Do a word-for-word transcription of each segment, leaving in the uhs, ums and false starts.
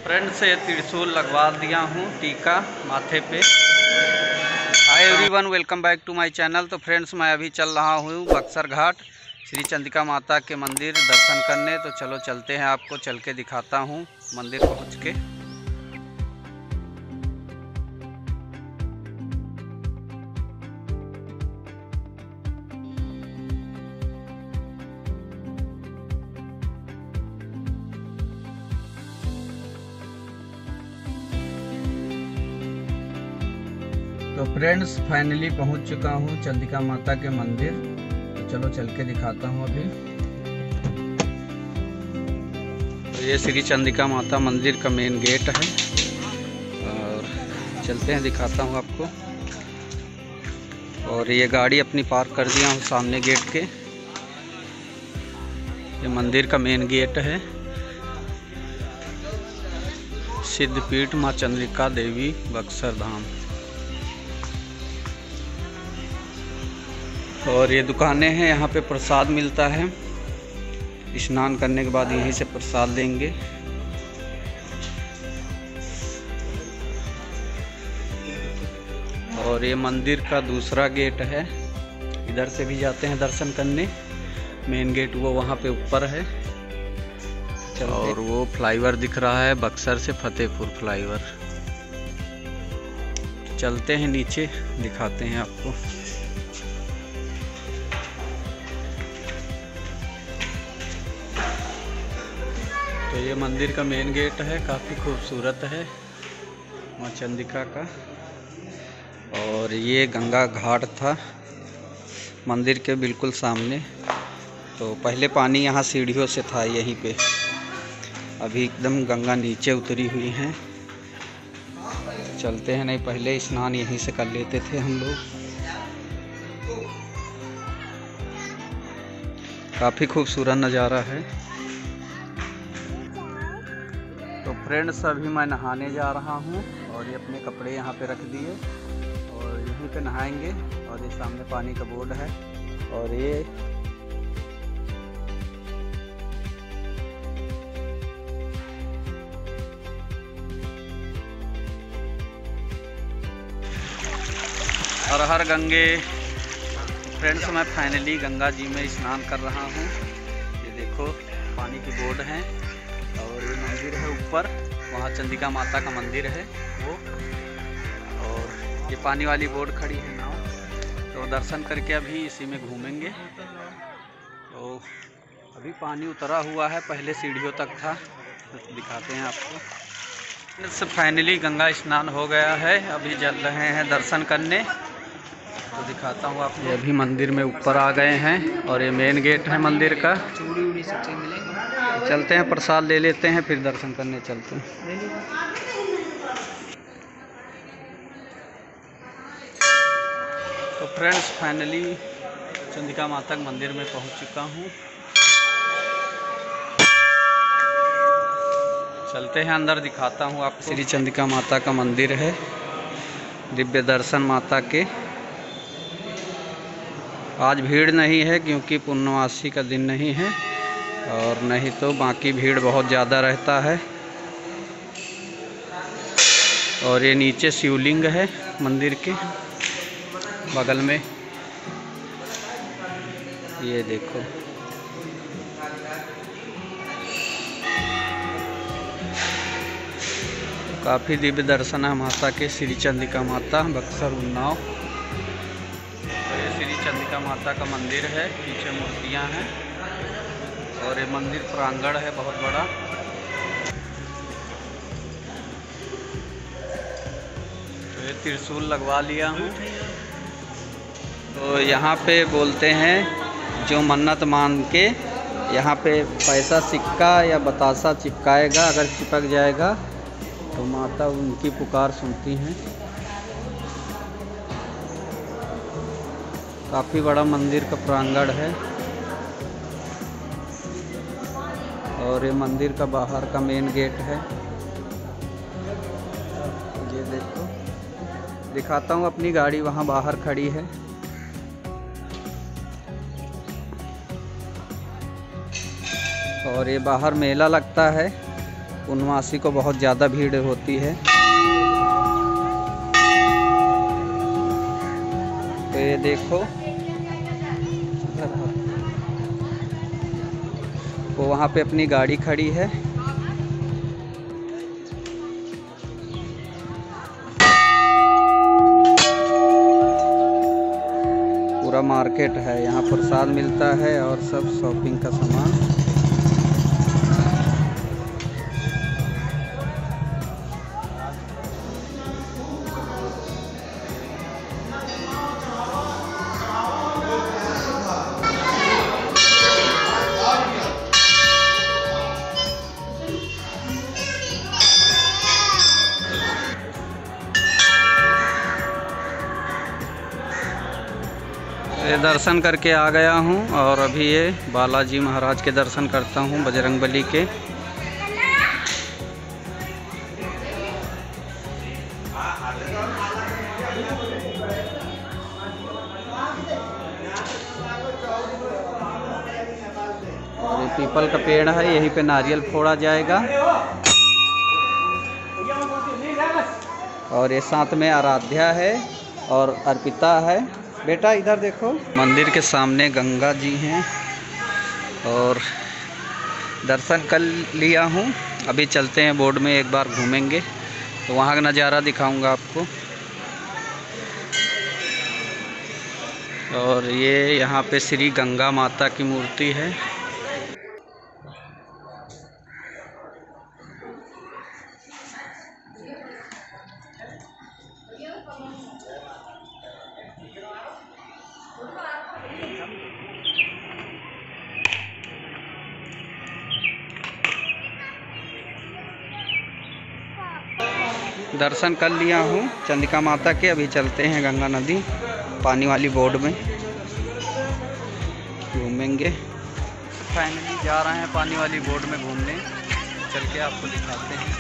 Friend से त्रिशूल लगवा दिया हूँ टीका माथे पे। Hi everyone, welcome back to my channel. तो फ्रेंड्स, मैं अभी चल रहा हूँ बक्सर घाट श्री चंडिका माता के मंदिर दर्शन करने। तो चलो चलते हैं, आपको चल के दिखाता हूँ मंदिर पहुँच के। तो फ्रेंड्स, फाइनली पहुंच चुका हूं चंडिका माता के मंदिर। तो चलो चल के दिखाता हूं अभी। तो ये श्री चंडिका माता मंदिर का मेन गेट है और चलते हैं, दिखाता हूं आपको। और ये गाड़ी अपनी पार्क कर दिया हूं सामने गेट के। ये मंदिर का मेन गेट है। सिद्धपीठ माँ चंद्रिका देवी बक्सर धाम। और ये दुकानें हैं, यहाँ पे प्रसाद मिलता है। स्नान करने के बाद यहीं से प्रसाद लेंगे। और ये मंदिर का दूसरा गेट है, इधर से भी जाते हैं दर्शन करने। मेन गेट वो वहाँ पे ऊपर है। और वो फ्लाईओवर दिख रहा है बक्सर से फतेहपुर फ्लाईओवर। चलते हैं नीचे, दिखाते हैं आपको। तो ये मंदिर का मेन गेट है, काफ़ी खूबसूरत है माँ चंडिका का। और ये गंगा घाट था मंदिर के बिल्कुल सामने। तो पहले पानी यहाँ सीढ़ियों से था यहीं पे, अभी एकदम गंगा नीचे उतरी हुई है। चलते हैं, नहीं पहले स्नान यहीं से कर लेते थे हम लोग। काफ़ी खूबसूरत नज़ारा है। तो फ्रेंड्स, अभी मैं नहाने जा रहा हूँ और ये अपने कपड़े यहाँ पे रख दिए और यहीं पे नहाएंगे। और ये सामने पानी का बोर्ड है। और ये हर हर गंगे। फ्रेंड्स, मैं फाइनली गंगा जी में स्नान कर रहा हूँ। ये देखो पानी की बोर्ड है और ये मंदिर है ऊपर, वहाँ चंडिका माता का मंदिर है वो। और ये पानी वाली बोर्ड खड़ी है नाव। तो दर्शन करके अभी इसी में घूमेंगे। तो अभी पानी उतरा हुआ है, पहले सीढ़ियों तक था। तो दिखाते हैं आपको। इससे फाइनली गंगा स्नान हो गया है, अभी चल रहे हैं दर्शन करने। तो दिखाता हूँ आपको। अभी मंदिर में ऊपर आ गए हैं और ये मेन गेट है मंदिर का। चूड़ी उड़ी सब चीज़ मिलेंगे। चलते हैं, प्रसाद ले लेते हैं, फिर दर्शन करने चलते हैं। तो फ्रेंड्स, फाइनली चंडिका माता के मंदिर में पहुंच चुका हूं। चलते हैं अंदर, दिखाता हूं आपको। श्री चंडिका माता का मंदिर है, दिव्य दर्शन माता के। आज भीड़ नहीं है क्योंकि पूर्णमासी का दिन नहीं है, और नहीं तो बाकी भीड़ बहुत ज़्यादा रहता है। और ये नीचे शिवलिंग है मंदिर के बगल में, ये देखो। काफ़ी दिव्य दर्शन है माता के। श्री चंडिका माता बक्सर उन्नाव। तो ये श्री चंडिका माता का मंदिर है, पीछे मूर्तियाँ हैं। और ये मंदिर प्रांगण है बहुत बड़ा। तो ये त्रिशूल लगवा लिया हूँ। तो यहाँ पे बोलते हैं जो मन्नत मान के यहाँ पे पैसा, सिक्का या बतासा चिपकाएगा, अगर चिपक जाएगा तो माता उनकी पुकार सुनती हैं। काफ़ी बड़ा मंदिर का प्रांगण है। और ये मंदिर का बाहर का मेन गेट है। ये देखो, दिखाता हूँ, अपनी गाड़ी वहाँ बाहर खड़ी है। और ये बाहर मेला लगता है पूर्णमासी को बहुत ज़्यादा भीड़ होती है। तो ये देखो, वो वहाँ पे अपनी गाड़ी खड़ी है। पूरा मार्केट है, यहाँ प्रसाद मिलता है और सब शॉपिंग का सामान। ये दर्शन करके आ गया हूँ और अभी ये बालाजी महाराज के दर्शन करता हूँ, बजरंगबली के। और ये पीपल का पेड़ है, यहीं पे नारियल फोड़ा जाएगा। और ये साथ में आराध्या है और अर्पिता है। बेटा इधर देखो, मंदिर के सामने गंगा जी हैं और दर्शन कर लिया हूँ। अभी चलते हैं बोर्ड में, एक बार घूमेंगे तो वहाँ का नज़ारा दिखाऊंगा आपको। और ये यहाँ पे श्री गंगा माता की मूर्ति है। दर्शन कर लिया हूँ चंडिका माता के। अभी चलते हैं गंगा नदी पानी वाली बोर्ड में, घूमेंगे। फाइनली जा रहे हैं पानी वाली बोर्ड में घूमने, चल के आपको दिखाते हैं।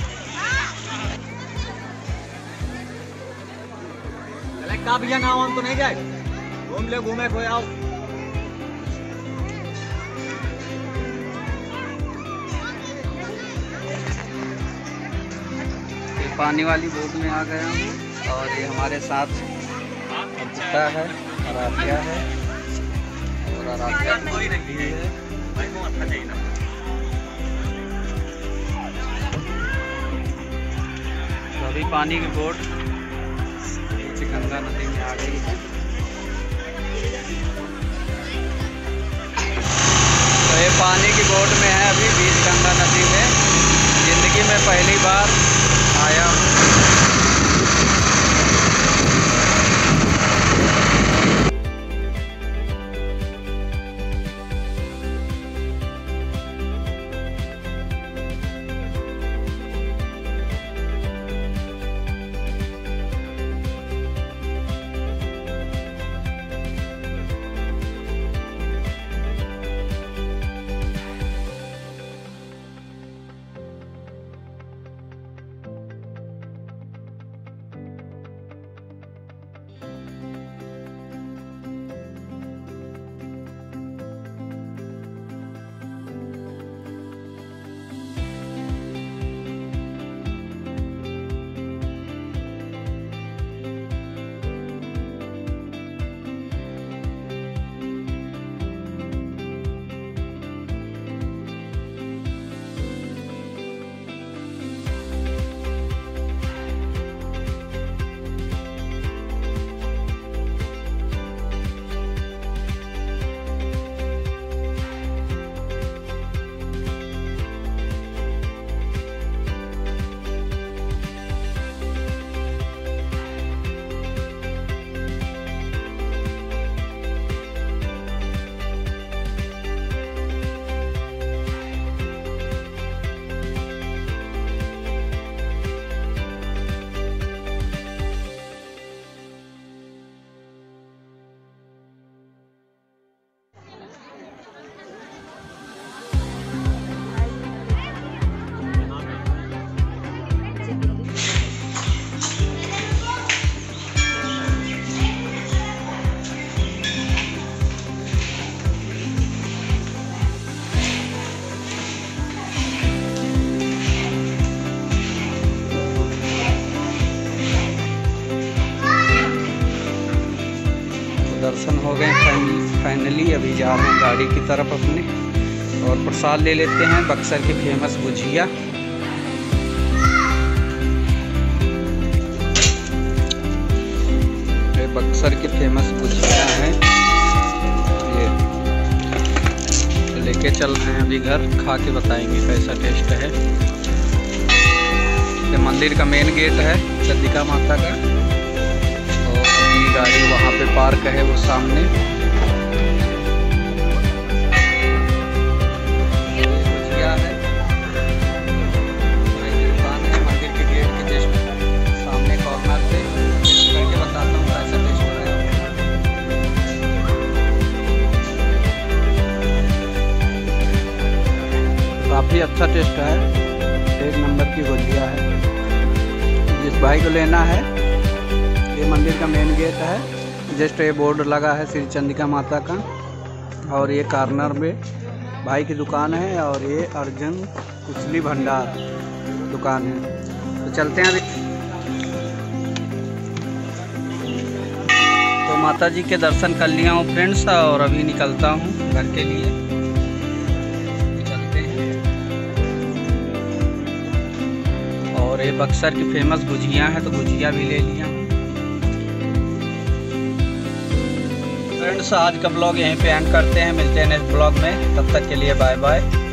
का भैया नाम हम तो नहीं जाए, घूम ले घूमे कोई आओ। पानी वाली बोट में आ गया हूँ और ये हमारे साथ अर्पिता है, आराध्या है और आराध्या कोई नहीं है। तो अभी पानी की बोट नीचे गंगा नदी में आ गई है। तो ये पानी की बोट में है अभी बीच गंगा नदी में। जिंदगी में पहली बार आया हूँ। फाइनली अभी जा रहे हैं गाड़ी की तरफ अपने, और प्रसाद ले लेते हैं बक्सर की फेमस गुजिया। ये बक्सर की फेमस गुजिया है, ये लेके चल रहे हैं अभी घर, खा के बताएंगे कैसा टेस्ट है। ये मंदिर का मेन गेट है चंडिका माता का, और अपनी गाड़ी वहाँ पे पार्क है वो सामने। गुजिया है, दुकान है मंदिर के गेट के जस्ट सामने कॉर्नर पे। करके बताता हूँ कैसा टेस्ट हो रहा है। काफ़ी अच्छा टेस्ट है, एक नंबर की गुजिया है। जिस भाई को लेना है, ये मंदिर का मेन गेट है, जस्ट ये बोर्ड लगा है श्री चंडिका माता का, और ये कॉर्नर में भाई की दुकान है, और ये अर्जुन कुचली भंडार दुकान है। तो चलते हैं अभी। तो माता जी के दर्शन कर लिया हूँ फ्रेंड्स, और अभी निकलता हूँ घर के लिए। और ये बक्सर की फेमस गुजिया है, तो गुजिया भी ले लिया। फ्रेंड्स आज का ब्लॉग यहीं पे एंड करते हैं, मिलते हैं नेक्स्ट ब्लॉग में, तब तक के लिए बाय बाय।